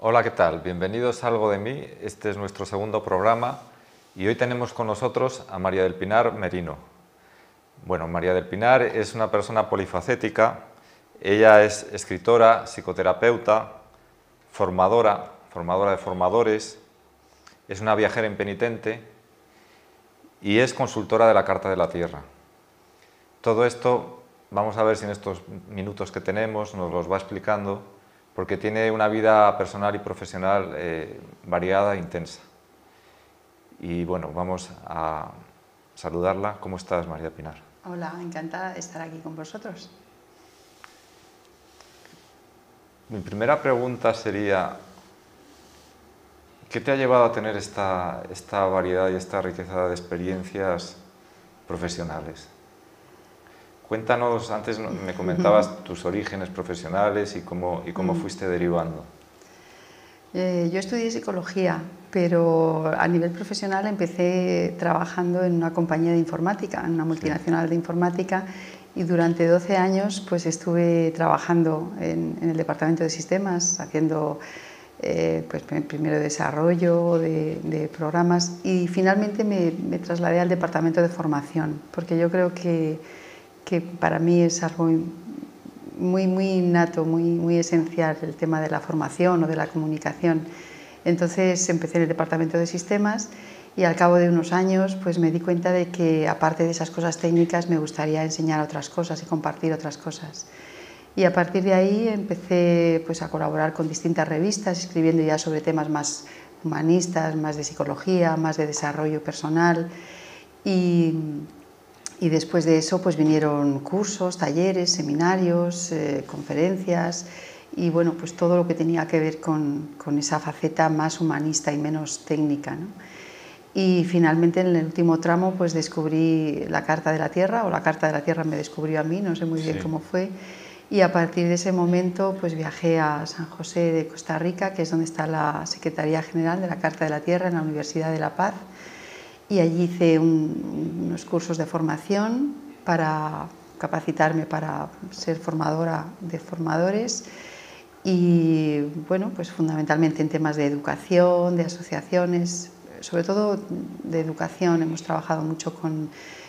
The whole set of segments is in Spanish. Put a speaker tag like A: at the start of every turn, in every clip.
A: Hola, ¿qué tal? Bienvenidos a Algo de mí. Este es nuestro segundo programa y hoy tenemos con nosotros a María del Pinar Merino. Bueno, María del Pinar es una persona polifacética. Ella es escritora, psicoterapeuta, formadora de formadores, es una viajera impenitente y es consultora de la Carta de la Tierra. Todo esto vamos a ver si en estos minutos que tenemos nos los va explicando, porque tiene una vida personal y profesional variada e intensa. Y bueno, vamos a saludarla. ¿Cómo estás, María Pinar?
B: Hola, encantada de estar aquí con vosotros.
A: Mi primera pregunta sería, ¿qué te ha llevado a tener esta variedad y esta riqueza de experiencias profesionales? Cuéntanos, antes me comentabas tus orígenes profesionales y cómo fuiste derivando.
B: Yo estudié psicología, pero a nivel profesional empecé trabajando en una compañía de informática, en una multinacional de informática, y durante 12 años pues, estuve trabajando en el departamento de sistemas, haciendo pues, primero desarrollo de programas y finalmente me trasladé al departamento de formación, porque yo creo que para mí es algo muy innato, muy esencial el tema de la formación o de la comunicación. Entonces empecé en el departamento de sistemas y al cabo de unos años pues me di cuenta de que aparte de esas cosas técnicas me gustaría enseñar otras cosas y compartir otras cosas. Y a partir de ahí empecé pues a colaborar con distintas revistas, escribiendo ya sobre temas más humanistas, más de psicología, más de desarrollo personal y después de eso pues vinieron cursos, talleres, seminarios, conferencias y bueno, pues todo lo que tenía que ver con esa faceta más humanista y menos técnica, ¿no? Y finalmente en el último tramo pues descubrí la Carta de la Tierra, o la Carta de la Tierra me descubrió a mí, no sé muy bien cómo fue, y a partir de ese momento pues viajé a San José de Costa Rica, que es donde está la Secretaría General de la Carta de la Tierra, en la Universidad de La Paz, y allí hice unos cursos de formación para capacitarme para ser formadora de formadores y bueno, pues fundamentalmente en temas de educación, de asociaciones, sobre todo de educación. Hemos trabajado mucho con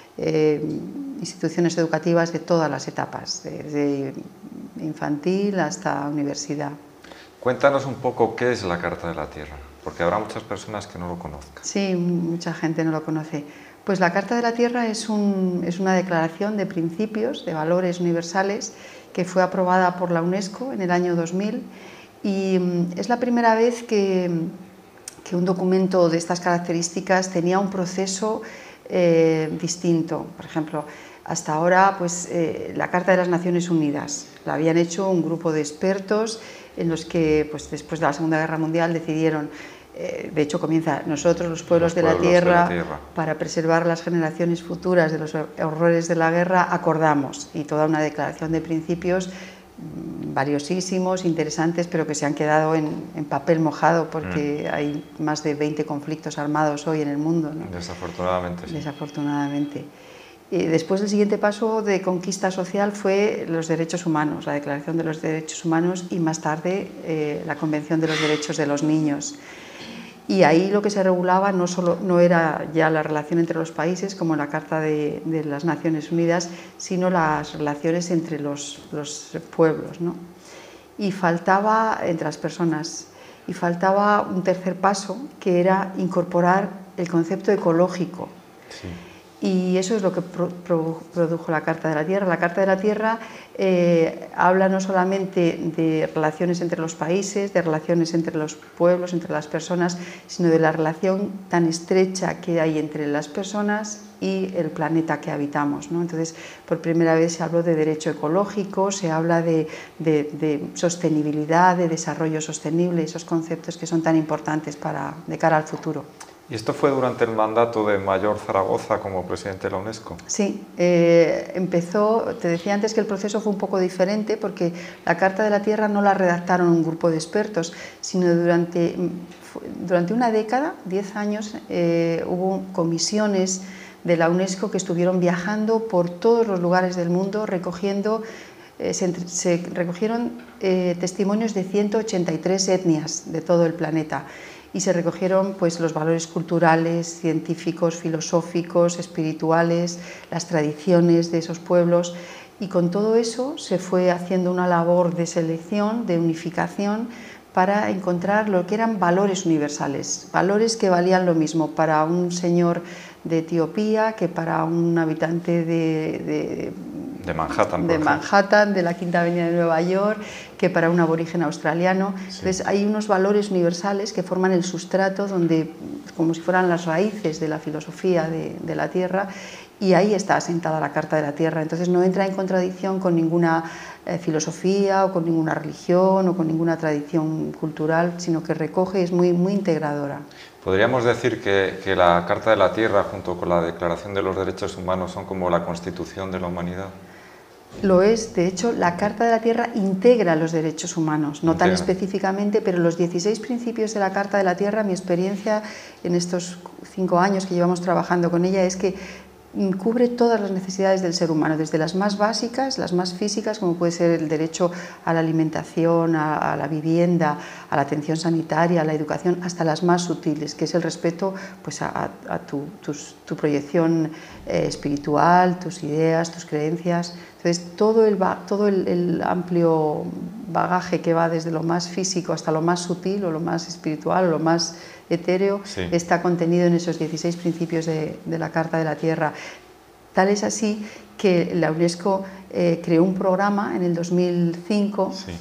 B: instituciones educativas de todas las etapas, desde infantil hasta universidad.
A: Cuéntanos un poco qué es la Carta de la Tierra, porque habrá muchas personas que no lo conozcan.
B: Sí, mucha gente no lo conoce. Pues la Carta de la Tierra es una declaración de principios, de valores universales, que fue aprobada por la UNESCO en el año 2000 y es la primera vez que un documento de estas características tenía un proceso distinto. Por ejemplo, hasta ahora pues, la Carta de las Naciones Unidas la habían hecho un grupo de expertos en los que pues, después de la Segunda Guerra Mundial decidieron, de hecho comienza, nosotros los pueblos de la tierra, para preservar las generaciones futuras de los horrores de la guerra, acordamos, y toda una declaración de principios valiosísimos, interesantes, pero que se han quedado en papel mojado porque hay más de 20 conflictos armados hoy en el mundo, ¿no?
A: Desafortunadamente, sí.
B: Desafortunadamente. Después el siguiente paso de conquista social fue los derechos humanos, la Declaración de los Derechos Humanos y más tarde la Convención de los Derechos de los Niños. Y ahí lo que se regulaba no era ya la relación entre los países, como en la Carta de las Naciones Unidas, sino las relaciones entre los pueblos, ¿no? Y faltaba, entre las personas, y faltaba un tercer paso, que era incorporar el concepto ecológico.
A: Sí.
B: Y eso es lo que produjo la Carta de la Tierra. La Carta de la Tierra habla no solamente de relaciones entre los países, de relaciones entre los pueblos, entre las personas, sino de la relación tan estrecha que hay entre las personas y el planeta que habitamos, ¿no? Entonces, por primera vez se habló de derecho ecológico, se habla de sostenibilidad, de desarrollo sostenible, esos conceptos que son tan importantes de cara al futuro.
A: ¿Y esto fue durante el mandato de Mayor Zaragoza como presidente de la UNESCO?
B: Sí, empezó, te decía antes que el proceso fue un poco diferente porque la Carta de la Tierra no la redactaron un grupo de expertos, sino durante una década, 10 años, hubo comisiones de la UNESCO que estuvieron viajando por todos los lugares del mundo recogiendo se recogieron testimonios de 183 etnias de todo el planeta y se recogieron pues, los valores culturales, científicos, filosóficos, espirituales, las tradiciones de esos pueblos, y con todo eso se fue haciendo una labor de selección, de unificación, para encontrar lo que eran valores universales, valores que valían lo mismo para un señor de Etiopía que para un habitante de Manhattan, de la Quinta Avenida de Nueva York, que para un aborigen australiano. Sí. Entonces hay unos valores universales que forman el sustrato, donde, como si fueran las raíces de la filosofía de la Tierra, y ahí está asentada la Carta de la Tierra. Entonces no entra en contradicción con ninguna filosofía o con ninguna religión o con ninguna tradición cultural, sino que recoge y es muy, muy integradora.
A: ¿Podríamos decir que la Carta de la Tierra junto con la Declaración de los Derechos Humanos son como la Constitución de la humanidad?
B: Lo es, de hecho, la Carta de la Tierra integra los derechos humanos, no tan específicamente, pero los 16 principios de la Carta de la Tierra, mi experiencia en estos 5 años que llevamos trabajando con ella es que cubre todas las necesidades del ser humano, desde las más básicas, las más físicas, como puede ser el derecho a la alimentación, a la vivienda, a la atención sanitaria, a la educación, hasta las más sutiles, que es el respeto pues, a tu proyección espiritual, tus ideas, tus creencias. Entonces, todo el amplio bagaje que va desde lo más físico hasta lo más sutil, o lo más espiritual, o lo más etéreo, sí, está contenido en esos 16 principios de la Carta de la Tierra. Tal es así que la UNESCO creó un programa en el 2005, sí,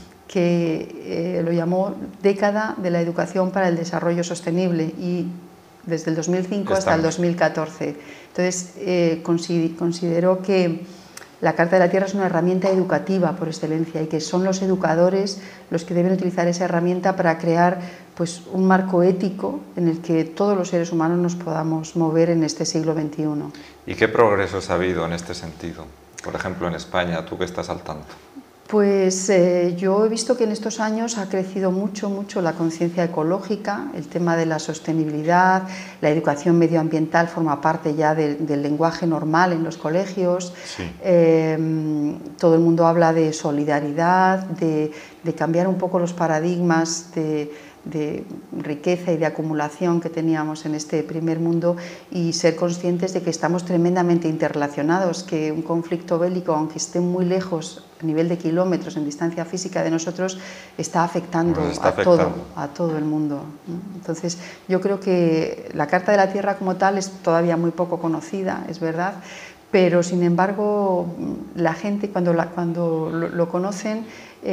B: que lo llamó Década de la Educación para el Desarrollo Sostenible, y desde el 2005 hasta el 2014. Entonces, consideró que la Carta de la Tierra es una herramienta educativa por excelencia y que son los educadores los que deben utilizar esa herramienta para crear pues, un marco ético en el que todos los seres humanos nos podamos mover en este siglo XXI.
A: ¿Y qué progresos ha habido en este sentido? Por ejemplo, en España, tú que estás al tanto.
B: Pues yo he visto que en estos años ha crecido mucho la conciencia ecológica, el tema de la sostenibilidad, la educación medioambiental forma parte ya del lenguaje normal en los colegios, sí. Todo el mundo habla de solidaridad, de cambiar un poco los paradigmas de riqueza y de acumulación que teníamos en este primer mundo, y ser conscientes de que estamos tremendamente interrelacionados, que un conflicto bélico, aunque esté muy lejos a nivel de kilómetros en distancia física de nosotros, está afectando a todo el mundo. Entonces yo creo que la Carta de la Tierra como tal es todavía muy poco conocida, es verdad, pero sin embargo la gente cuando lo conocen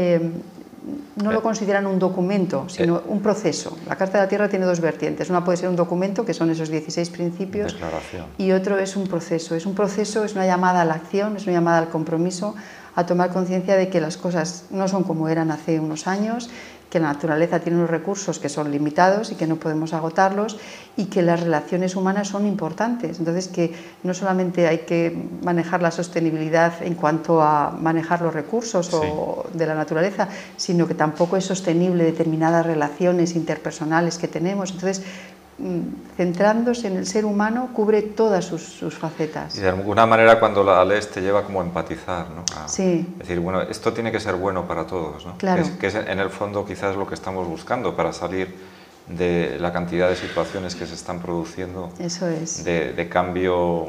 B: no lo consideran un documento, sino un proceso. La Carta de la Tierra tiene dos vertientes. Una puede ser un documento, que son esos 16 principios, y otro es un proceso. Es una llamada a la acción, es una llamada al compromiso, a tomar conciencia de que las cosas no son como eran hace unos años, que la naturaleza tiene unos recursos que son limitados y que no podemos agotarlos, y que las relaciones humanas son importantes. Entonces, que no solamente hay que manejar la sostenibilidad en cuanto a manejar los recursos de la naturaleza, sino que tampoco es sostenible determinadas relaciones interpersonales que tenemos. Entonces, centrándose en el ser humano, cubre todas sus facetas.
A: Y de alguna manera, cuando la lees, te lleva como a empatizar, ¿no?
B: Sí.
A: Es decir, bueno, esto tiene que ser bueno para todos, ¿no?
B: Claro.
A: Que es en el fondo quizás lo que estamos buscando para salir de la cantidad de situaciones que se están produciendo.
B: Eso es.
A: De cambio.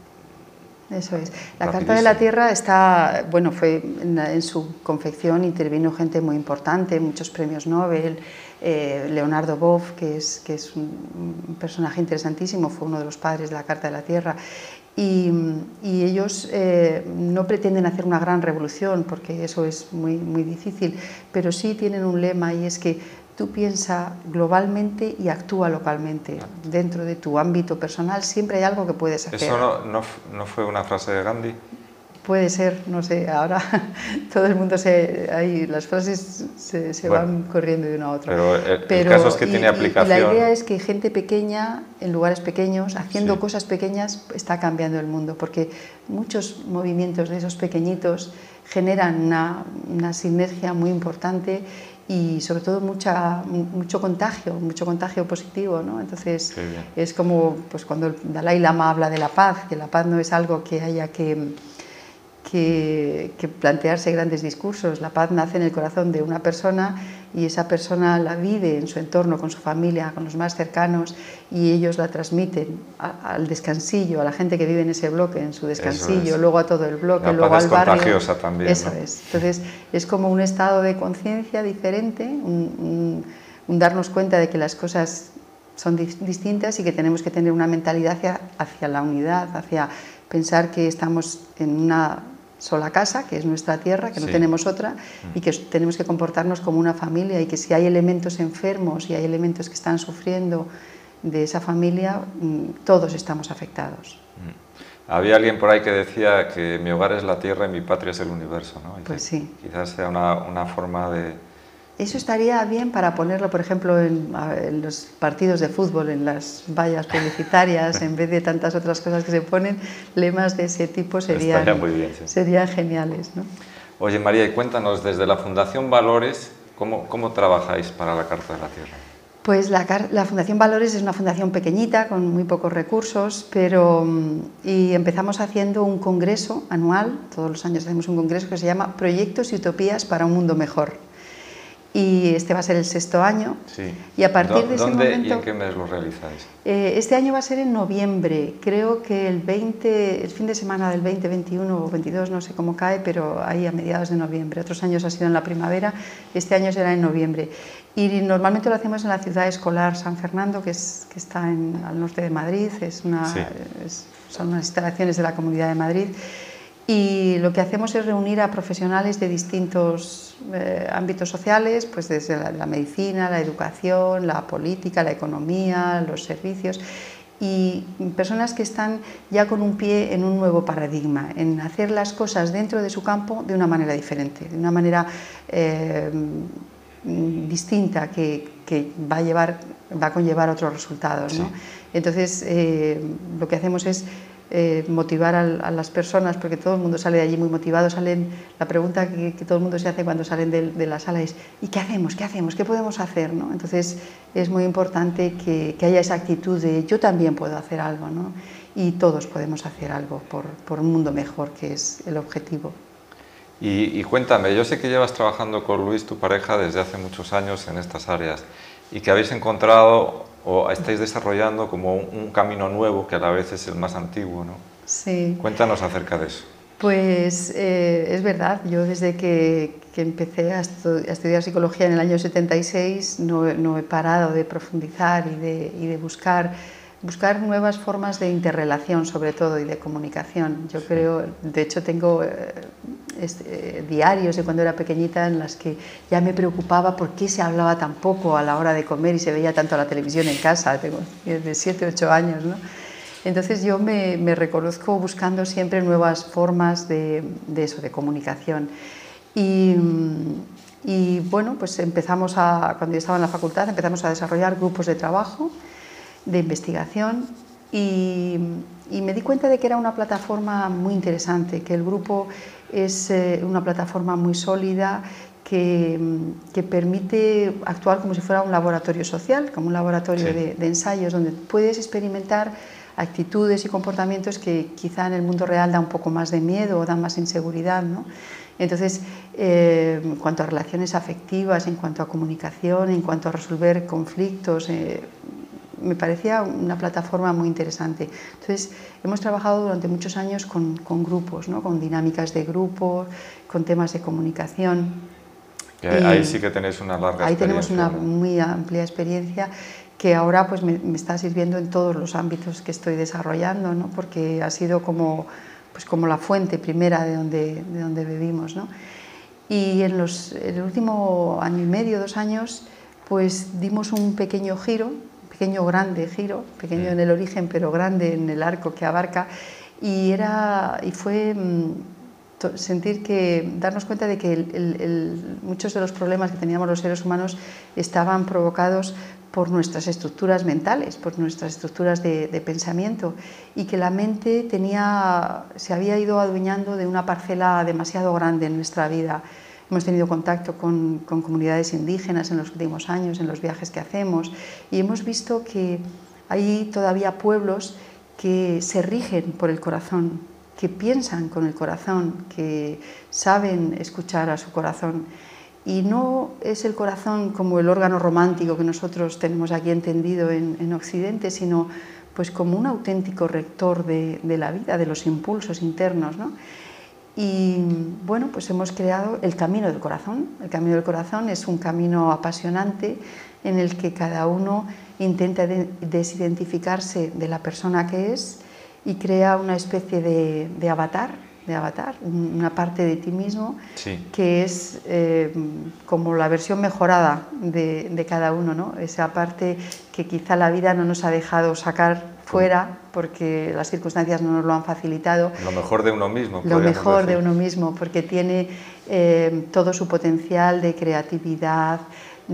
B: Eso es. La Carta de la Tierra está, bueno, en su confección intervino gente muy importante, muchos premios Nobel. Leonardo Boff, que es un personaje interesantísimo, fue uno de los padres de la Carta de la Tierra, y ellos no pretenden hacer una gran revolución, porque eso es muy difícil, pero sí tienen un lema, y es que tú piensa globalmente y actúa localmente. Dentro de tu ámbito personal siempre hay algo que puedes hacer.
A: ¿Eso no fue una frase de Gandhi?
B: Puede ser, no sé, ahora todo el mundo las frases se van corriendo de una a otra.
A: Pero el caso es que tiene aplicación.
B: Y la idea es que gente pequeña, en lugares pequeños, haciendo cosas pequeñas, está cambiando el mundo, porque muchos movimientos de esos pequeñitos generan una sinergia muy importante, y sobre todo mucho contagio positivo, ¿no? Entonces es como pues, cuando el Dalai Lama habla de la paz, que la paz no es algo que haya que que plantearse grandes discursos. La paz nace en el corazón de una persona y esa persona la vive en su entorno, con su familia, con los más cercanos, y ellos la transmiten al descansillo, a la gente que vive en ese bloque, en su descansillo, luego a todo el bloque, luego al barrio.
A: La paz es contagiosa también,
B: Eso
A: ¿no?
B: es. Entonces, es como un estado de conciencia diferente, un darnos cuenta de que las cosas son distintas y que tenemos que tener una mentalidad hacia la unidad, hacia pensar que estamos en una sola casa, que es nuestra tierra, que no tenemos otra, y que tenemos que comportarnos como una familia, y que si hay elementos enfermos y hay elementos que están sufriendo de esa familia, todos estamos afectados.
A: Había alguien por ahí que decía que mi hogar es la tierra y mi patria es el universo, ¿no? Y
B: pues sí.
A: Quizás sea una forma de...
B: Eso estaría bien para ponerlo, por ejemplo, en los partidos de fútbol, en las vallas publicitarias, en vez de tantas otras cosas que se ponen, lemas de ese tipo serían geniales, ¿no?
A: Oye, María, y cuéntanos, desde la Fundación Valores, ¿cómo trabajáis para la Carta de la Tierra?
B: Pues la Fundación Valores es una fundación pequeñita, con muy pocos recursos, y empezamos haciendo un congreso anual, todos los años hacemos un congreso que se llama Proyectos y Utopías para un Mundo Mejor. Y este va a ser el 6º año.
A: Sí.
B: Y a partir de ese momento,
A: ¿Dónde y en qué mes lo realizáis?
B: Este año va a ser en noviembre, creo que el fin de semana del 20, 21 o 22, no sé cómo cae, pero ahí a mediados de noviembre. Otros años ha sido en la primavera, este año será en noviembre. Y normalmente lo hacemos en la ciudad escolar San Fernando, que está al norte de Madrid, son unas instalaciones de la Comunidad de Madrid. Y lo que hacemos es reunir a profesionales de distintos ámbitos sociales, pues desde la medicina, la educación, la política, la economía, los servicios, y personas que están ya con un pie en un nuevo paradigma, en hacer las cosas dentro de su campo de una manera diferente, de una manera distinta que va a conllevar otros resultados, ¿no? Entonces, lo que hacemos es motivar a las personas, porque todo el mundo sale de allí muy motivado. La pregunta que todo el mundo se hace cuando salen de la sala es ¿y qué hacemos? ¿Qué hacemos? ¿Qué podemos hacer? ¿No? Entonces es muy importante que haya esa actitud de yo también puedo hacer algo, ¿no? Y todos podemos hacer algo por un mundo mejor, que es el objetivo.
A: Y cuéntame, yo sé que llevas trabajando con Luis, tu pareja, desde hace muchos años en estas áreas, y que habéis encontrado o estáis desarrollando como un camino nuevo que a la vez es el más antiguo, ¿no?
B: Sí.
A: Cuéntanos acerca de eso.
B: Pues es verdad, yo desde que empecé a estudiar psicología en el año 76 no he parado de profundizar y de buscar nuevas formas de interrelación, sobre todo, y de comunicación. Yo creo, de hecho tengo diarios de cuando era pequeñita en las que ya me preocupaba por qué se hablaba tan poco a la hora de comer y se veía tanto la televisión en casa. Tengo de 7 u 8 años, ¿no? Entonces yo me reconozco buscando siempre nuevas formas de comunicación. Y bueno, pues cuando yo estaba en la facultad, empezamos a desarrollar grupos de trabajo, de investigación, y me di cuenta de que era una plataforma muy interesante, que el grupo es una plataforma muy sólida que permite actuar como si fuera un laboratorio social, como un laboratorio de ensayos donde puedes experimentar actitudes y comportamientos que quizá en el mundo real da un poco más de miedo o da más inseguridad, ¿no? Entonces, en cuanto a relaciones afectivas, en cuanto a comunicación, en cuanto a resolver conflictos, me parecía una plataforma muy interesante. Entonces, hemos trabajado durante muchos años con grupos, ¿no? Con dinámicas de grupo, con temas de comunicación.
A: Ahí sí que tenéis una larga experiencia.
B: Ahí tenemos una muy amplia experiencia que ahora pues, me está sirviendo en todos los ámbitos que estoy desarrollando, ¿no? Porque ha sido como la fuente primera de donde vivimos, ¿no? Y en el último año y medio, 2 años, pues dimos un pequeño giro, grande giro, pequeño en el origen pero grande en el arco que abarca, y fue darnos cuenta de que muchos de los problemas que teníamos los seres humanos estaban provocados por nuestras estructuras mentales, por nuestras estructuras de pensamiento, y que la mente se había ido adueñando de una parcela demasiado grande en nuestra vida. Hemos tenido contacto con comunidades indígenas en los últimos años, en los viajes que hacemos, y hemos visto que hay todavía pueblos que se rigen por el corazón, que piensan con el corazón, que saben escuchar a su corazón. Y no es el corazón como el órgano romántico que nosotros tenemos aquí entendido en Occidente, sino pues como un auténtico rector de la vida, de los impulsos internos, ¿no? Y bueno, pues hemos creado el Camino del Corazón. El Camino del Corazón es un camino apasionante en el que cada uno intenta desidentificarse de la persona que es y crea una especie de avatar, una parte de ti mismo, sí, que es como la versión mejorada de cada uno, ¿no? Esa parte que quizá la vida no nos ha dejado sacar fuera porque las circunstancias no nos lo han facilitado.
A: Lo mejor de uno mismo.
B: Lo mejor de uno mismo, porque tiene todo su potencial de creatividad,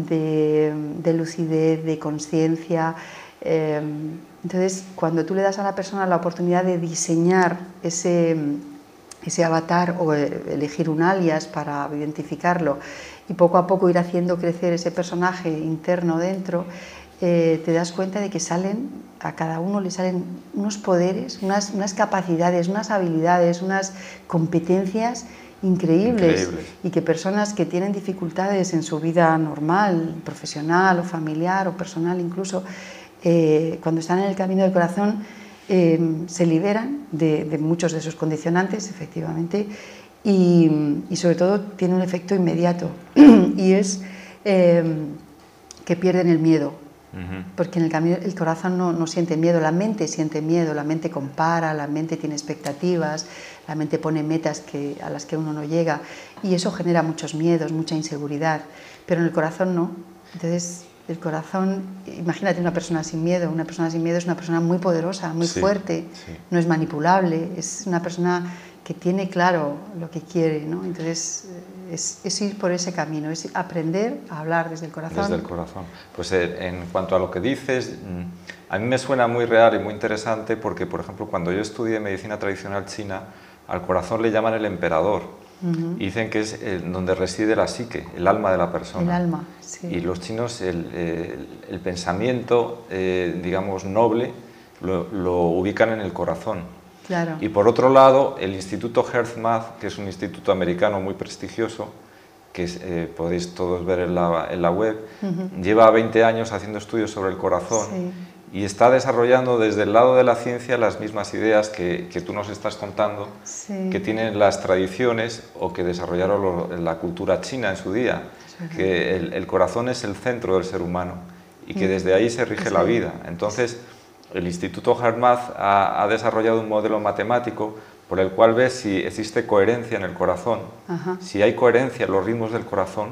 B: de lucidez, de conciencia. Entonces, cuando tú le das a la persona la oportunidad de diseñar ese avatar o elegir un alias para identificarlo y poco a poco ir haciendo crecer ese personaje interno dentro, te das cuenta de que a cada uno le salen unos poderes, unas capacidades, unas habilidades, unas competencias increíbles. Y que personas que tienen dificultades en su vida normal, profesional o familiar o personal incluso, cuando están en el Camino del Corazón se liberan de muchos de sus condicionantes, efectivamente, y sobre todo tiene un efecto inmediato y es que pierden el miedo. Porque en el camino el corazón no siente miedo, la mente siente miedo, la mente compara, la mente tiene expectativas, la mente pone metas a las que uno no llega y eso genera muchos miedos, mucha inseguridad, pero en el corazón no. Entonces el corazón, imagínate una persona sin miedo es una persona muy poderosa, muy fuerte, no es manipulable, es una persona que tiene claro lo que quiere, ¿no? Entonces es ir por ese camino, es aprender a hablar desde el corazón.
A: Desde el corazón. Pues en cuanto a lo que dices, a mí me suena muy real y muy interesante porque, por ejemplo, cuando yo estudié medicina tradicional china, al corazón le llaman el emperador. Y dicen que es donde reside la psique, el alma de la persona.
B: El alma, sí.
A: Y los chinos, el pensamiento, digamos, noble, lo ubican en el corazón.
B: Claro.
A: Y por otro lado, el Instituto HeartMath, que es un instituto americano muy prestigioso, que podéis todos ver en la web, lleva 20 años haciendo estudios sobre el corazón y está desarrollando desde el lado de la ciencia las mismas ideas que tú nos estás contando, que tienen las tradiciones o que desarrollaron la cultura china en su día, que el corazón es el centro del ser humano y que desde ahí se rige la vida. Entonces, el Instituto HeartMath ha desarrollado un modelo matemático por el cual ves si existe coherencia en el corazón. Si hay coherencia en los ritmos del corazón,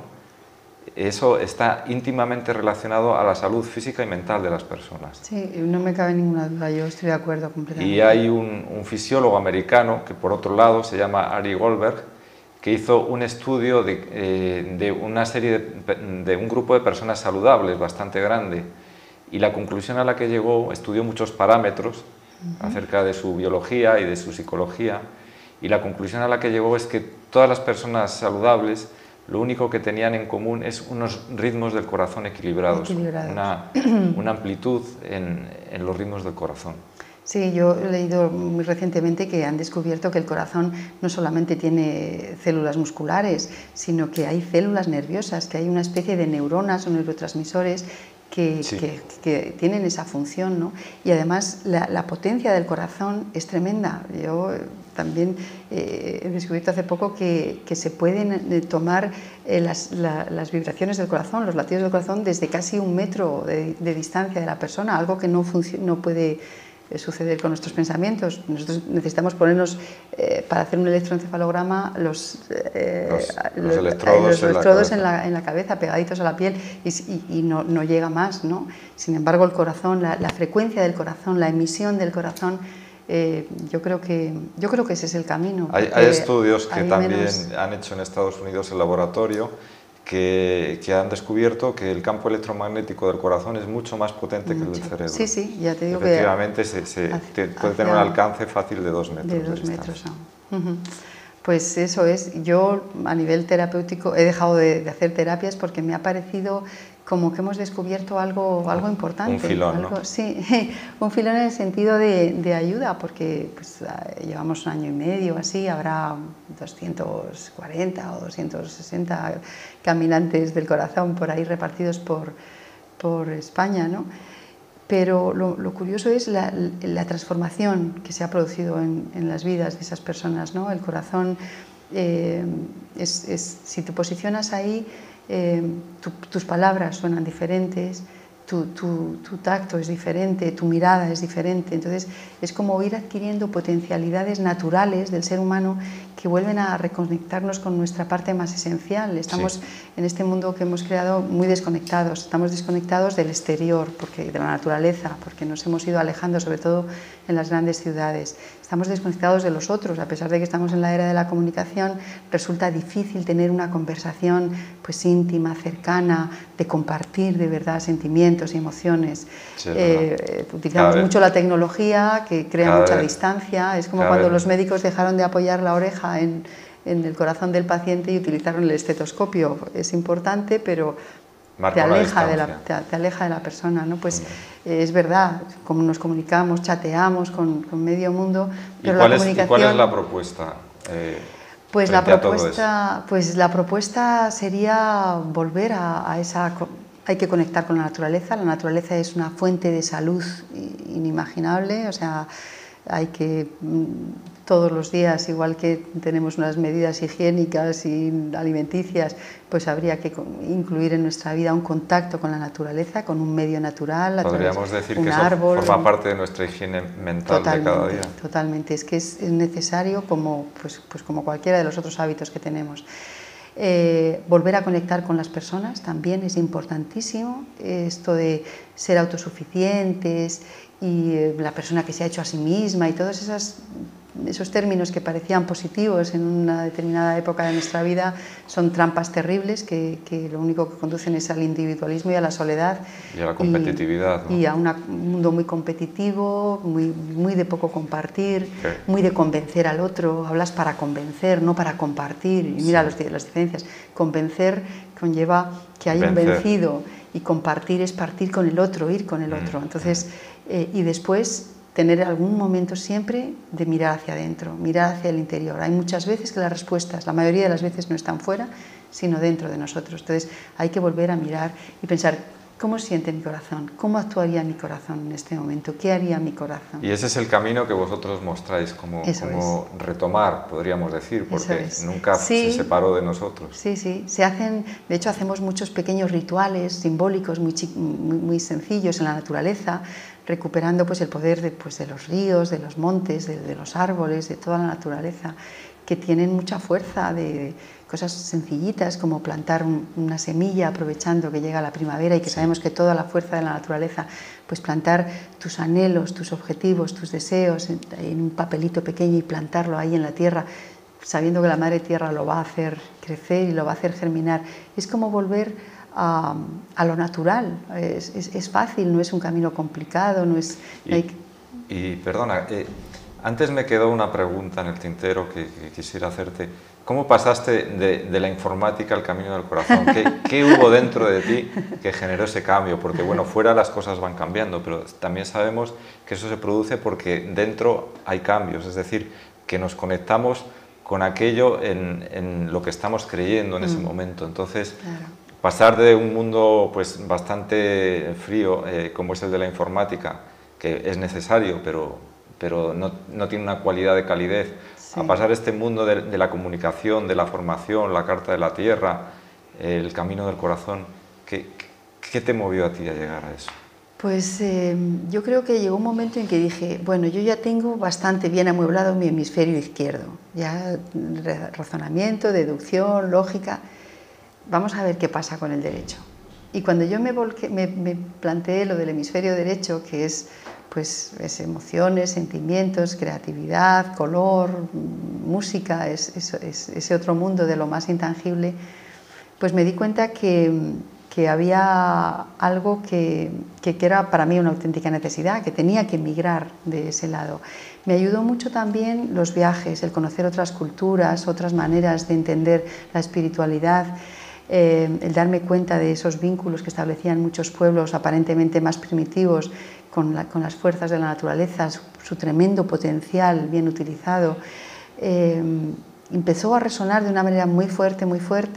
A: eso está íntimamente relacionado a la salud física y mental de las personas.
B: Sí, no me cabe ninguna duda, yo estoy de acuerdo completamente.
A: Y hay un fisiólogo americano que, por otro lado, se llama Ari Goldberg, que hizo un estudio de una serie de un grupo de personas saludables bastante grande. Y la conclusión a la que llegó, estudió muchos parámetros acerca de su biología y de su psicología, y la conclusión a la que llegó es que todas las personas saludables lo único que tenían en común es unos ritmos del corazón equilibrados. Una amplitud en los ritmos del corazón.
B: Sí, yo he leído muy recientemente que han descubierto que el corazón no solamente tiene células musculares, sino que hay células nerviosas, que hay una especie de neuronas o neurotransmisores que tienen esa función, ¿no? Y además la potencia del corazón es tremenda. Yo también he descubierto hace poco que se pueden tomar las vibraciones del corazón, los latidos del corazón desde casi 1 metro de distancia de la persona, algo que no puede suceder con nuestros pensamientos. Nosotros necesitamos ponernos, para hacer un electroencefalograma, los electrodos en la cabeza, pegaditos a la piel, y no llega más, ¿no? Sin embargo, el corazón, la frecuencia del corazón, la emisión del corazón, yo creo que ese es el camino.
A: Hay estudios que también han hecho en Estados Unidos el laboratorio, que han descubierto que el campo electromagnético del corazón es mucho más potente que el del cerebro.
B: Sí, sí, ya te digo que...
A: Efectivamente, puede tener un alcance fácil de 2 metros.
B: De 2 metros. Pues eso es. Yo, a nivel terapéutico, he dejado de hacer terapias porque me ha parecido como que hemos descubierto algo importante.
A: Un filón, ¿no?
B: Sí, un filón en el sentido de ayuda, porque pues, llevamos 1 año y medio así, habrá 240 o 260 caminantes del corazón por ahí repartidos por España, ¿no? Pero lo curioso es la transformación que se ha producido en las vidas de esas personas, ¿no? El corazón, si te posicionas ahí, tus palabras suenan diferentes, tu tacto es diferente, tu mirada es diferente. Entonces es como ir adquiriendo potencialidades naturales del ser humano que vuelven a reconectarnos con nuestra parte más esencial. Estamos en este mundo que hemos creado muy desconectados, estamos desconectados del exterior, de la naturaleza, porque nos hemos ido alejando, sobre todo en las grandes ciudades. Estamos desconectados de los otros, a pesar de que estamos en la era de la comunicación, resulta difícil tener una conversación pues íntima, cercana, de compartir de verdad sentimientos y emociones.
A: Sí,
B: utilizamos mucho la tecnología, que crea mucha distancia. Es como cuando los médicos dejaron de apoyar la oreja en el corazón del paciente y utilizaron el estetoscopio. Es importante, pero te aleja de la persona, ¿no? Pues es verdad, como nos comunicamos, chateamos con medio mundo, pero la comunicación...
A: ¿Y cuál es la propuesta?
B: Pues la propuesta sería volver a esa... Hay que conectar con la naturaleza es una fuente de salud inimaginable, o sea, hay que todos los días, igual que tenemos unas medidas higiénicas y alimenticias, pues habría que incluir en nuestra vida un contacto con la naturaleza, con un medio natural.
A: Podríamos decir que eso forma parte de nuestra higiene mental de cada día.
B: Totalmente, es que es necesario como cualquiera de los otros hábitos que tenemos. Volver a conectar con las personas también es importantísimo, esto de ser autosuficientes y la persona que se ha hecho a sí misma y todos esos términos que parecían positivos en una determinada época de nuestra vida son trampas terribles que lo único que conducen es al individualismo y a la soledad.
A: Y a la competitividad. ¿No?
B: Y a un mundo muy competitivo, muy de poco compartir, muy de convencer al otro. Hablas para convencer, no para compartir. Y mira las diferencias. Convencer conlleva que hay un vencido y compartir es partir con el otro, ir con el otro. Entonces, y después tener algún momento siempre de mirar hacia adentro, mirar hacia el interior. Hay muchas veces que las respuestas, la mayoría de las veces no están fuera, sino dentro de nosotros. Entonces hay que volver a mirar y pensar, ¿cómo siente mi corazón? ¿Cómo actuaría mi corazón en este momento? ¿Qué haría mi corazón?
A: Y ese es el camino que vosotros mostráis, como retomar, podríamos decir, porque nunca se separó de nosotros.
B: Sí, sí. De hecho, hacemos muchos pequeños rituales simbólicos muy sencillos en la naturaleza, recuperando pues, el poder de los ríos, de los montes, de los árboles, de toda la naturaleza, que tienen mucha fuerza, de cosas sencillitas como plantar una semilla aprovechando que llega la primavera y que sabemos que toda la fuerza de la naturaleza, pues plantar tus anhelos, tus objetivos, tus deseos en un papelito pequeño y plantarlo ahí en la tierra, sabiendo que la madre tierra lo va a hacer crecer y lo va a hacer germinar. Es como volver a lo natural, es fácil, no es un camino complicado, no es...
A: Y perdona, antes me quedó una pregunta en el tintero que quisiera hacerte. ¿Cómo pasaste de la informática al camino del corazón? ¿Qué hubo dentro de ti que generó ese cambio? Porque bueno, fuera las cosas van cambiando, pero también sabemos que eso se produce porque dentro hay cambios, es decir, que nos conectamos con aquello en lo que estamos creyendo en ese momento. Entonces, pasar de un mundo pues, bastante frío, como es el de la informática, que es necesario, pero no tiene una cualidad de calidez, a pasar este mundo de la comunicación, de la formación, la Carta de la Tierra, el camino del corazón, ¿qué te movió a ti a llegar a eso?
B: Pues yo creo que llegó un momento en que dije, bueno, yo ya tengo bastante bien amueblado mi hemisferio izquierdo, ya razonamiento, deducción, lógica, vamos a ver qué pasa con el derecho. Y cuando yo me planteé lo del hemisferio derecho, que es emociones, sentimientos, creatividad, color, música, es ese otro mundo de lo más intangible, pues me di cuenta que había algo que era para mí una auténtica necesidad, que tenía que migrar de ese lado. Me ayudó mucho también los viajes, el conocer otras culturas, otras maneras de entender la espiritualidad. el darme cuenta de esos vínculos que establecían muchos pueblos aparentemente más primitivos con las fuerzas de la naturaleza, su tremendo potencial bien utilizado, empezó a resonar de una manera muy fuerte,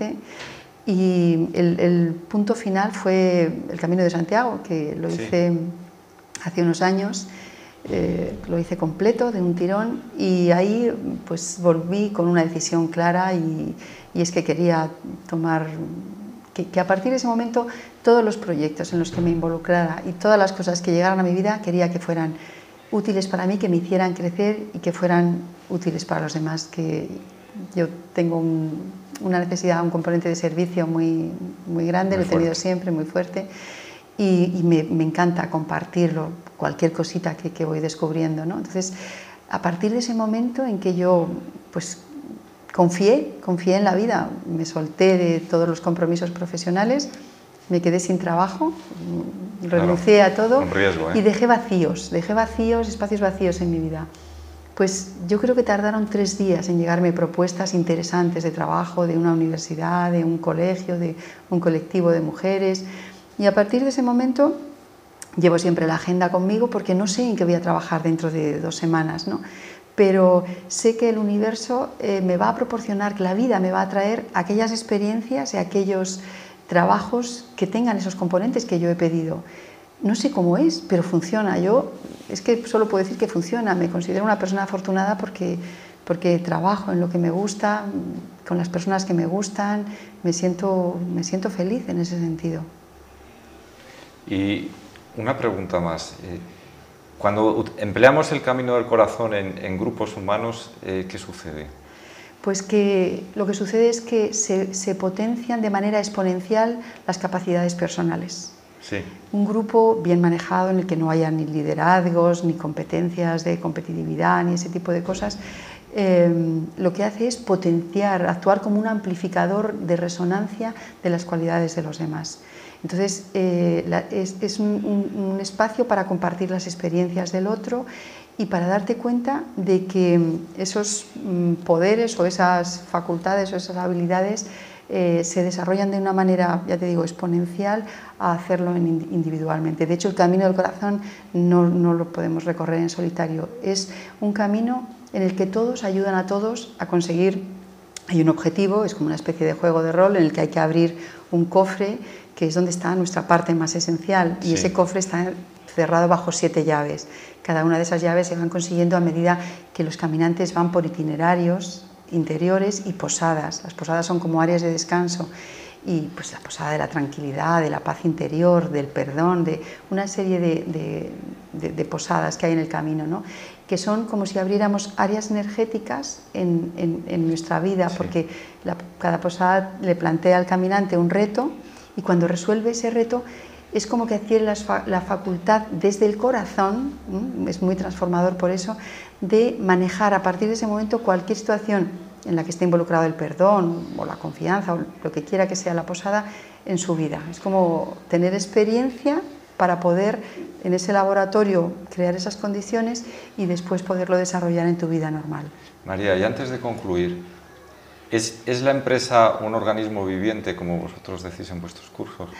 B: y el punto final fue el Camino de Santiago, que lo hice hace unos años. Lo hice completo de un tirón, y ahí pues volví con una decisión clara, y es que quería tomar, que a partir de ese momento todos los proyectos en los que me involucrara y todas las cosas que llegaran a mi vida quería que fueran útiles para mí, que me hicieran crecer y que fueran útiles para los demás, que yo tengo una necesidad, un componente de servicio muy grande, lo he tenido siempre, muy fuerte, y me encanta compartirlo, cualquier cosita que voy descubriendo, ¿no? Entonces, a partir de ese momento en que yo pues confié en la vida, me solté de todos los compromisos profesionales, me quedé sin trabajo, renuncié a todo, y dejé vacíos, espacios vacíos en mi vida. Pues yo creo que tardaron 3 días en llegarme propuestas interesantes de trabajo, de una universidad, de un colegio, de un colectivo de mujeres, y a partir de ese momento llevo siempre la agenda conmigo, porque no sé en qué voy a trabajar dentro de 2 semanas, ¿no? Pero sé que el universo me va a proporcionar, que la vida me va a traer aquellas experiencias y aquellos trabajos que tengan esos componentes que yo he pedido. No sé cómo es, pero funciona. Yo es que solo puedo decir que funciona. Me considero una persona afortunada porque trabajo en lo que me gusta, con las personas que me gustan, me siento feliz en ese sentido.
A: Y una pregunta más. Cuando empleamos el camino del corazón en grupos humanos, ¿qué sucede?
B: Pues que lo que sucede es que se potencian de manera exponencial las capacidades personales.
A: Sí.
B: Un grupo bien manejado, en el que no haya ni liderazgos, ni competencias de competitividad, ni ese tipo de cosas, lo que hace es potenciar, actuar como un amplificador de resonancia de las cualidades de los demás. Entonces, es un espacio para compartir las experiencias del otro y para darte cuenta de que esos poderes o esas facultades o esas habilidades se desarrollan de una manera, ya te digo, exponencial a hacerlo individualmente. De hecho, el camino del corazón no lo podemos recorrer en solitario. Es un camino en el que todos ayudan a todos a conseguir. Hay un objetivo, es como una especie de juego de rol en el que hay que abrir un cofre, que es donde está nuestra parte más esencial, y ese cofre está cerrado bajo 7 llaves. Cada una de esas llaves se van consiguiendo a medida que los caminantes van por itinerarios interiores y posadas. Las posadas son como áreas de descanso, y pues la posada de la tranquilidad, de la paz interior, del perdón, de una serie de posadas que hay en el camino, ¿no? Que son como si abriéramos áreas energéticas en nuestra vida, porque cada posada le plantea al caminante un reto, y cuando resuelve ese reto es como que adquiere la facultad desde el corazón, es muy transformador por eso, de manejar a partir de ese momento cualquier situación en la que esté involucrado el perdón o la confianza o lo que quiera que sea la posada en su vida. Es como tener experiencia para poder en ese laboratorio crear esas condiciones y después poderlo desarrollar en tu vida normal.
A: María, y antes de concluir, ¿es la empresa un organismo viviente, como vosotros decís en vuestros cursos?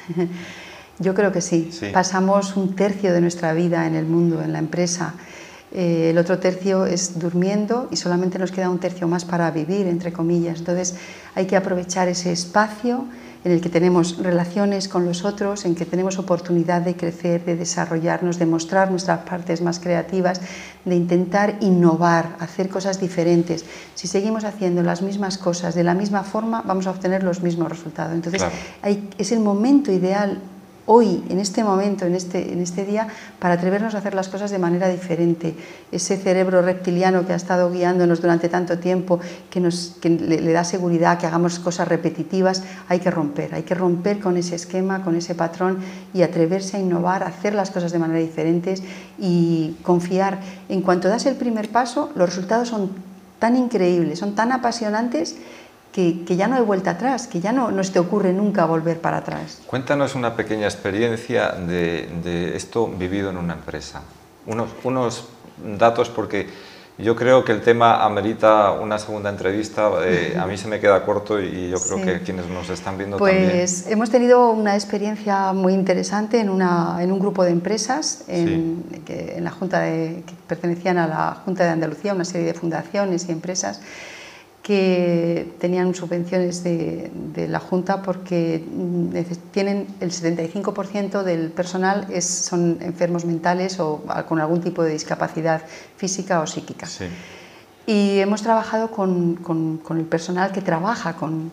B: Yo creo que sí. Pasamos 1/3 de nuestra vida en el mundo, en la empresa. El otro tercio es durmiendo y solamente nos queda 1/3 más para vivir, entre comillas. Entonces hay que aprovechar ese espacio en el que tenemos relaciones con los otros, en que tenemos oportunidad de crecer, de desarrollarnos, de mostrar nuestras partes más creativas, de intentar innovar, hacer cosas diferentes. Si seguimos haciendo las mismas cosas de la misma forma, vamos a obtener los mismos resultados. Entonces es el momento ideal hoy, en este momento, en este día, para atrevernos a hacer las cosas de manera diferente. Ese cerebro reptiliano que ha estado guiándonos durante tanto tiempo, que le da seguridad, que hagamos cosas repetitivas, hay que romper con ese esquema, con ese patrón, y atreverse a innovar, a hacer las cosas de manera diferentes y confiar. En cuanto das el primer paso, los resultados son tan increíbles, son tan apasionantes, que ya no hay vuelta atrás, que ya no se te ocurre nunca volver para atrás.
A: Cuéntanos una pequeña experiencia de esto vivido en una empresa. Unos datos, porque Yo creo que el tema amerita una segunda entrevista. A mí se me queda corto y yo creo que quienes nos están viendo también.
B: Pues hemos tenido una experiencia muy interesante en un grupo de empresas en la Junta que pertenecían a la Junta de Andalucía, una serie de fundaciones y empresas que tenían subvenciones de la Junta porque tienen el 75% del personal son enfermos mentales o con algún tipo de discapacidad física o psíquica.
A: Sí.
B: Y hemos trabajado con el personal que trabaja con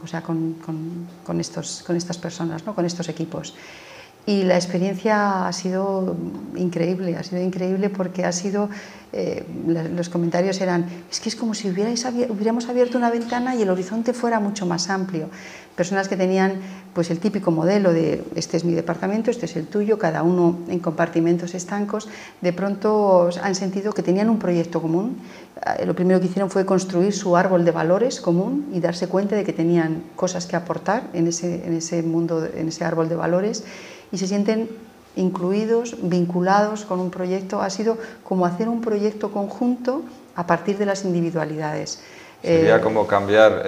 B: estas personas, ¿no? Con estos equipos. Y la experiencia ha sido increíble porque los comentarios eran, es que es como si hubiéramos abierto una ventana y el horizonte fuera mucho más amplio. Personas que tenían pues el típico modelo de este es mi departamento, este es el tuyo, cada uno en compartimentos estancos, de pronto han sentido que tenían un proyecto común. Lo primero que hicieron fue construir su árbol de valores común y darse cuenta de que tenían cosas que aportar en ese mundo, en ese árbol de valores, y se sienten incluidos, vinculados con un proyecto. Ha sido como hacer un proyecto conjunto a partir de las individualidades.
A: Sería como cambiar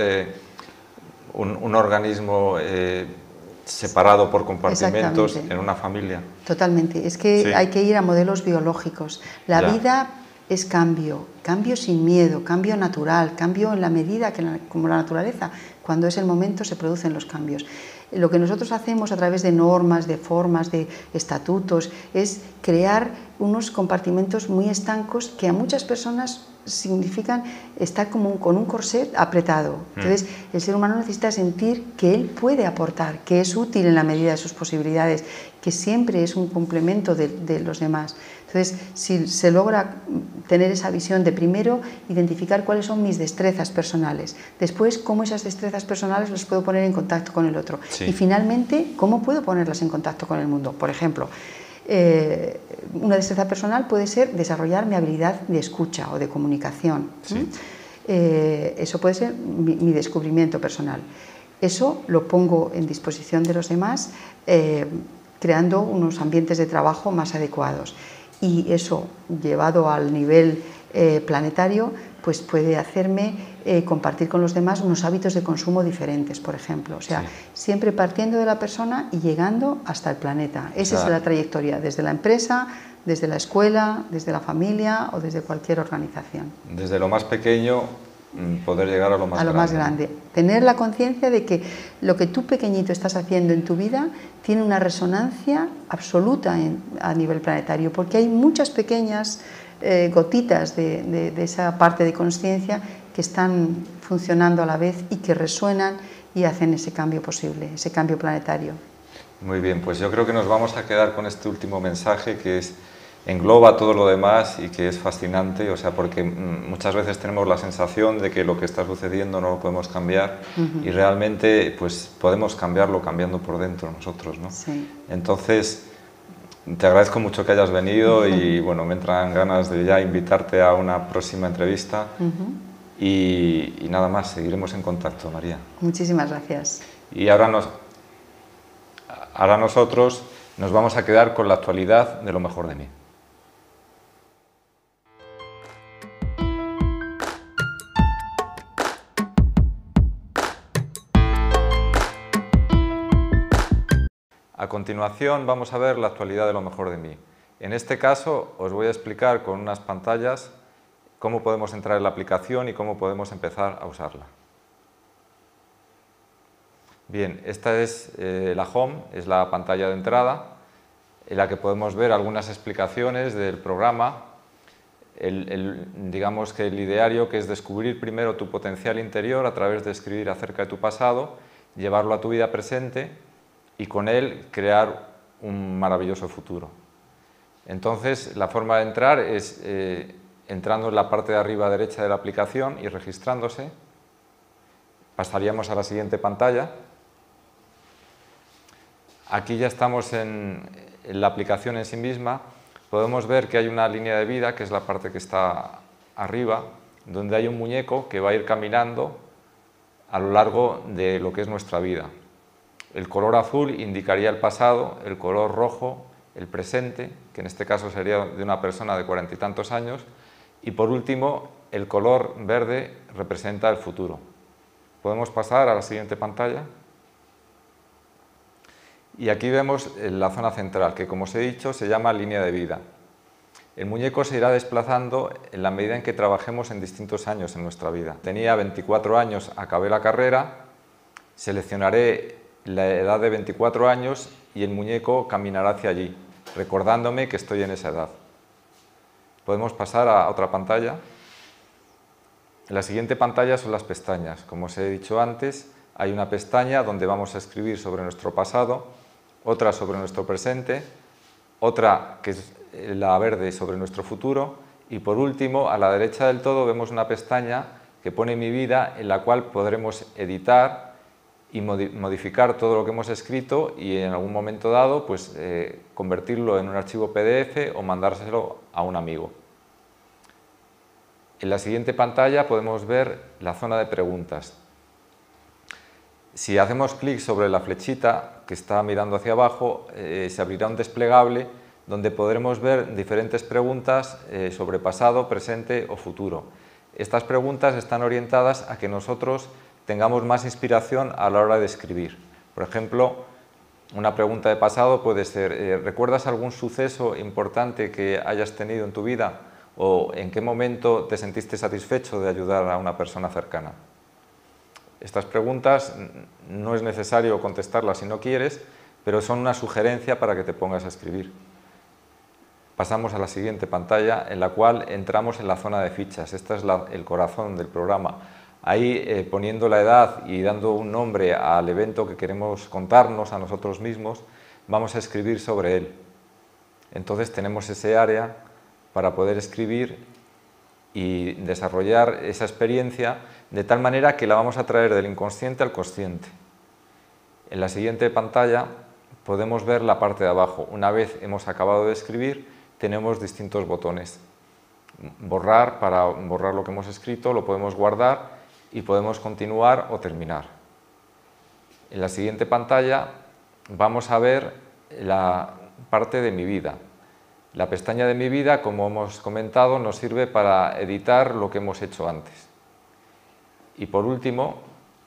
A: un organismo separado por compartimentos en una familia.
B: Totalmente, es que hay que ir a modelos biológicos. La vida es cambio sin miedo, cambio natural, cambio en la medida como la naturaleza. Cuando es el momento se producen los cambios. Lo que nosotros hacemos a través de normas, de formas, de estatutos, es crear unos compartimentos muy estancos que a muchas personas significan estar como con un corset apretado. Entonces, el ser humano necesita sentir que él puede aportar, que es útil en la medida de sus posibilidades, que siempre es un complemento de los demás. Entonces, si se logra tener esa visión de primero identificar cuáles son mis destrezas personales, después cómo esas destrezas personales las puedo poner en contacto con el otro y finalmente cómo puedo ponerlas en contacto con el mundo. Por ejemplo, una destreza personal puede ser desarrollar mi habilidad de escucha o de comunicación. Eso puede ser mi descubrimiento personal. Eso lo pongo en disposición de los demás creando unos ambientes de trabajo más adecuados. Y eso, llevado al nivel planetario, pues puede hacerme compartir con los demás unos hábitos de consumo diferentes, por ejemplo. O sea, siempre partiendo de la persona y llegando hasta el planeta. Esa es la trayectoria, desde la empresa, desde la escuela, desde la familia o desde cualquier organización.
A: Desde lo más pequeño poder llegar a lo más grande.
B: Más grande. Tener la conciencia de que lo que tú pequeñito estás haciendo en tu vida tiene una resonancia absoluta a nivel planetario, porque hay muchas pequeñas gotitas de esa parte de conciencia que están funcionando a la vez y que resuenan y hacen ese cambio posible, ese cambio planetario.
A: Muy bien, pues yo creo que nos vamos a quedar con este último mensaje que engloba todo lo demás y que es fascinante, o sea, porque muchas veces tenemos la sensación de que lo que está sucediendo no lo podemos cambiar y realmente pues podemos cambiarlo cambiando por dentro nosotros, ¿no? Entonces, te agradezco mucho que hayas venido y bueno, me entran ganas de ya invitarte a una próxima entrevista y nada más, seguiremos en contacto, María.
B: Muchísimas gracias.
A: Y ahora nosotros nos vamos a quedar con la actualidad de Lo mejor de mí. A continuación vamos a ver la actualidad de Lo mejor de mí. En este caso os voy a explicar con unas pantallas cómo podemos entrar en la aplicación y cómo podemos empezar a usarla. Bien, esta es la home, es la pantalla de entrada en la que podemos ver algunas explicaciones del programa. Digamos que el ideario, que es descubrir primero tu potencial interior a través de escribir acerca de tu pasado, llevarlo a tu vida presente y con él crear un maravilloso futuro. Entonces, la forma de entrar es entrando en la parte de arriba derecha de la aplicación y registrándose. Pasaríamos a la siguiente pantalla. Aquí ya estamos en la aplicación en sí misma. Podemos ver que hay una línea de vida, que es la parte que está arriba, donde hay un muñeco que va a ir caminando a lo largo de lo que es nuestra vida. El color azul indicaría el pasado, el color rojo el presente, que en este caso sería de una persona de 40 y tantos años, y por último el color verde representa el futuro. Podemos pasar a la siguiente pantalla. Y aquí vemos la zona central, que como os he dicho se llama línea de vida. El muñeco se irá desplazando en la medida en que trabajemos en distintos años en nuestra vida. Tenía 24 años, acabé la carrera, seleccionaré la edad de 24 años y el muñeco caminará hacia allí, recordándome que estoy en esa edad. Podemos pasar a otra pantalla. La siguiente pantalla son las pestañas. Como os he dicho antes, hay una pestaña donde vamos a escribir sobre nuestro pasado, otra sobre nuestro presente, otra que es la verde sobre nuestro futuro y por último, a la derecha del todo, vemos una pestaña que pone mi vida en la cual podremos editar y modificar todo lo que hemos escrito y en algún momento dado pues, convertirlo en un archivo PDF o mandárselo a un amigo. En la siguiente pantalla podemos ver la zona de preguntas. Si hacemos clic sobre la flechita que está mirando hacia abajo, se abrirá un desplegable donde podremos ver diferentes preguntas sobre pasado, presente o futuro. Estas preguntas están orientadas a que nosotros tengamos más inspiración a la hora de escribir. Por ejemplo, una pregunta de pasado puede ser ¿recuerdas algún suceso importante que hayas tenido en tu vida? ¿O en qué momento te sentiste satisfecho de ayudar a una persona cercana? Estas preguntas no es necesario contestarlas si no quieres, pero son una sugerencia para que te pongas a escribir. Pasamos a la siguiente pantalla en la cual entramos en la zona de fichas. Este es el corazón del programa. Ahí poniendo la edad y dando un nombre al evento que queremos contarnos a nosotros mismos, vamos a escribir sobre él. Entonces tenemos ese área para poder escribir y desarrollar esa experiencia de tal manera que la vamos a traer del inconsciente al consciente. En la siguiente pantalla podemos ver la parte de abajo. Una vez hemos acabado de escribir, tenemos distintos botones. Borrar, para borrar lo que hemos escrito, lo podemos guardar y podemos continuar o terminar. En la siguiente pantalla vamos a ver la parte de mi vida. La pestaña de mi vida, como hemos comentado, nos sirve para editar lo que hemos hecho antes. Y por último,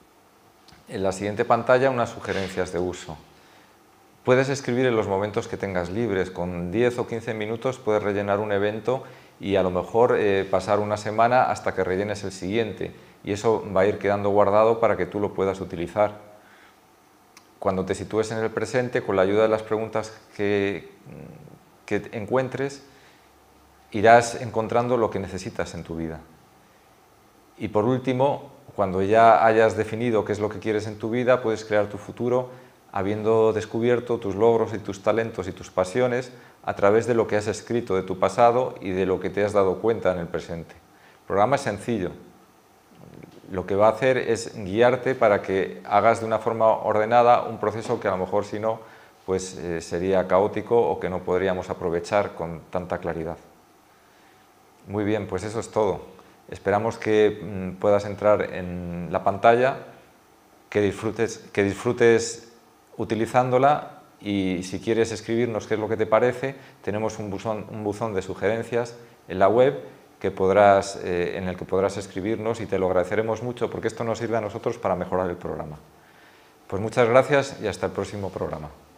A: en la siguiente pantalla, unas sugerencias de uso. Puedes escribir en los momentos que tengas libres, con 10 o 15 minutos puedes rellenar un evento y a lo mejor pasar una semana hasta que rellenes el siguiente y eso va a ir quedando guardado para que tú lo puedas utilizar. Cuando te sitúes en el presente, con la ayuda de las preguntas que encuentres, irás encontrando lo que necesitas en tu vida. Y por último, cuando ya hayas definido qué es lo que quieres en tu vida, puedes crear tu futuro habiendo descubierto tus logros y tus talentos y tus pasiones a través de lo que has escrito de tu pasado y de lo que te has dado cuenta en el presente. El programa es sencillo. Lo que va a hacer es guiarte para que hagas de una forma ordenada un proceso que a lo mejor si no, pues sería caótico o que no podríamos aprovechar con tanta claridad. Muy bien, pues eso es todo. Esperamos que puedas entrar en la pantalla, que disfrutes utilizándola y si quieres escribirnos qué es lo que te parece, tenemos un buzón de sugerencias en la web en el que podrás escribirnos y te lo agradeceremos mucho porque esto nos sirve a nosotros para mejorar el programa. Pues muchas gracias y hasta el próximo programa.